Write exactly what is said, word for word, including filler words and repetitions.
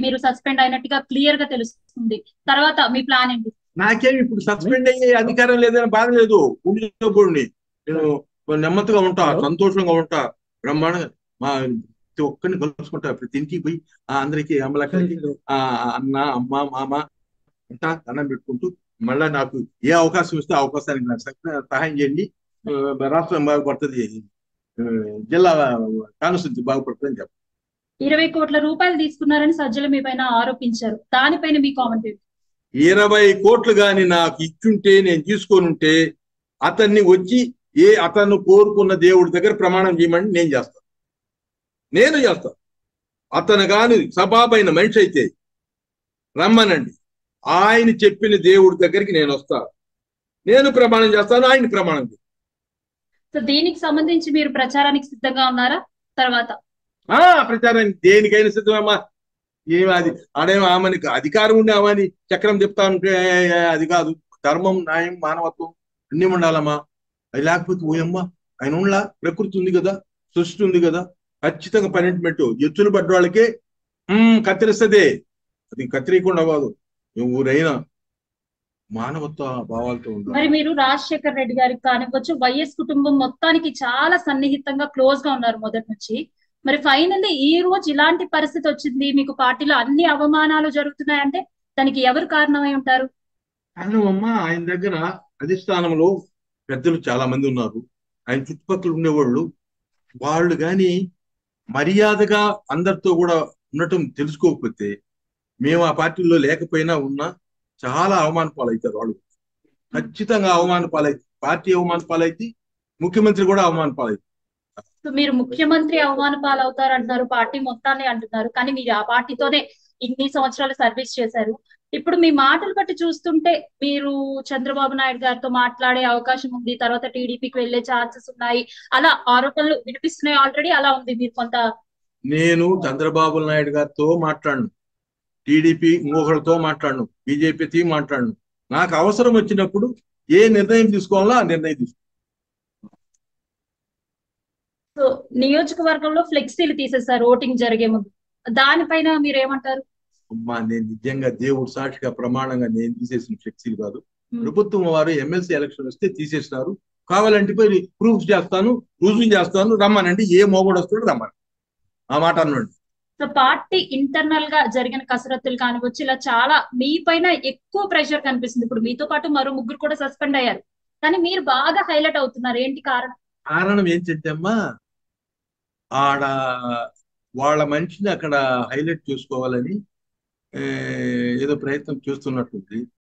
మీరు సస్పెండ్ అయినట్టుగా క్లియర్ గా తెలుస్తుంది. తర్వాత మీ ప్లాన్ ఏంటి? నాకేమి ఇప్పుడు సస్పెండ్ అయ్యే అధికారం లేదని బాధ లేదు. ఉండిని నేను నెమ్మదిగా ఉంటా, సంతోషంగా ఉంటా, బ్రహ్మాండంగా మా ప్రతి ఒక్కరిని కలుసుకుంటా. ప్రతి ఇంటికి పోయి ఆ అందరికి అమ్మలక్కడికి ఆ అన్న అమ్మ మామ అంతా దండం పెట్టుకుంటూ మళ్ళా నాకు ఏ అవకాశం ఇస్తే ఆ అవకాశానికి నాకు సహాయం చేయండి. రాష్ట్రం బాగుపడుతుంది, జిల్లా కాన్స్టిట్యూన్సీ బాగుపడుతుంది అని చెప్పాలి. ఇరవై కోట్ల రూపాయలు తీసుకున్నారని సజ్జల మీ పైన ఆరోపించారు. దానిపైన మీ కామెంట్ ఏంటి? ఇరవై కోట్లు గాని నాకు ఇచ్చుంటే, నేను తీసుకొని ఉంటే అతన్ని వచ్చి ఏ అతను కోరుకున్న దేవుడి దగ్గర ప్రమాణం చేయమని నేను చేస్తాను. నేను చేస్తాను. అతను కాని సబాబైన మనిషి అయితే రమ్మనండి, ఆయన చెప్పిన దేవుడి దగ్గరికి నేను వస్తాను, నేను ప్రమాణం చేస్తాను, ఆయన ప్రమాణం చేస్తాను. సో దీనికి సంబంధించి మీరు ప్రచారానికి సిద్ధంగా ఉన్నారా? తర్వాత ఆ ప్రచారానికి దేనికైనా సిద్ధమమ్మా. ఏమి అది ఆడేమో ఆమెని అధికారం ఉండి ఆమెని చక్రం చెప్తా ఉంటే అది కాదు. ధర్మం, న్యాయం, మానవత్వం అన్ని ఉండాలమ్మా. అది లేకపోతే ఓయమ్మా ఆయన ఉండలా. ప్రకృతి ఉంది కదా, సృష్టి ఉంది కదా, ఖచ్చితంగా పనిష్మెంట్ ఎత్తులు పడ్డ వాళ్ళకే కత్తిరిస్తుంది. అది కత్తిరీయకుండా కాదు. ఎవరైనా మానవత్వ భావాలతో ఉండాలి. మరి మీరు రాజశేఖర్ రెడ్డి గారికి కానివ్వచ్చు, వైఎస్ కుటుంబం మొత్తానికి చాలా సన్నిహితంగా క్లోజ్ గా ఉన్నారు మొదటి నుంచి. మరి ఫైనల్లీ ఈ రోజు ఇలాంటి పరిస్థితి వచ్చింది, మీకు పార్టీలో అన్ని అవమానాలు జరుగుతున్నాయంటే దానికి ఎవరు కారణమై ఉంటారు? కారణమమ్మా ఆయన దగ్గర అధిష్టానంలో పెద్దలు చాలా మంది ఉన్నారు. ఆయన చుట్టుపక్కల ఉండేవాళ్ళు వాళ్ళు కానీ మర్యాదగా అందరితో కూడా ఉండటం తెలుసుకోకపోతే, మేము ఆ పార్టీలో లేకపోయినా ఉన్నా చాలా అవమాన పాలవుతారు వాళ్ళు. ఖచ్చితంగా అవమాన పాలైతే, పార్టీ అవమాన పాలైతే, ముఖ్యమంత్రి కూడా అవమాన పాలైతే. మీరు ముఖ్యమంత్రి అవమాన పాలవుతారు అంటున్నారు, పార్టీ మొత్తాన్ని అంటున్నారు, కానీ మీరు ఆ పార్టీతోనే ఇన్ని సంవత్సరాలు సర్వీస్ చేశారు. ఇప్పుడు మీ మాటలు బట్టి చూస్తుంటే మీరు చంద్రబాబు నాయుడు గారితో మాట్లాడే అవకాశం ఉంది, తర్వాత టీడీపీకి వెళ్లే ఛాన్సెస్ ఉన్నాయి, అలా ఆరోపణలు వినిపిస్తున్నాయి. ఆల్రెడీ అలా ఉంది. మీరు కొంత నేను చంద్రబాబు నాయుడు గారితో మాట్లాడను, టీడీపీ ఇంకొకరితో మాట్లాడను, బీజేపీతో మాట్లాడను. నాకు అవసరం వచ్చినప్పుడు ఏ నిర్ణయం తీసుకోవాలో ఆ నిర్ణయం తీసుకో. సో నియోజకవర్గంలో ఫ్లెక్సీలు తీసేస్తారు ఓటింగ్ జరిగే ముందు, దానిపైన మీరు ఏమంటారు? అమ్మా నేను నిజంగా దేవుడు సాక్షిగా ప్రమాణంగా నేను తీసేసిన ఫ్లెక్సీలు కాదు. ప్రభుత్వం వారు ఎమ్మెల్సీ ఎలక్షన్ వస్తే తీసేసినారు. కావాలంటే పోయి ప్రూఫ్ చేస్తాను, రుజువు చేస్తాను, రమ్మనండి. ఏ మోగోడు వస్తాడు రమ్మని ఆ మాట అన్నాడు. సో పార్టీ ఇంటర్నల్ గా జరిగిన కసరత్తులు కానివచ్చు, ఇలా చాలా మీ పైన ఎక్కువ ప్రెషర్ కనిపిస్తుంది. ఇప్పుడు మీతో పాటు మరో ముగ్గురు కూడా సస్పెండ్ అయ్యారు, కానీ మీరు బాగా హైలైట్ అవుతున్నారు. ఏంటి కారణం? కారణం ఏంటంటే అమ్మా, ఆడ వాళ్ళ మనిషిని అక్కడ హైలైట్ చేసుకోవాలని ఏదో ప్రయత్నం చేస్తున్నట్టుంది.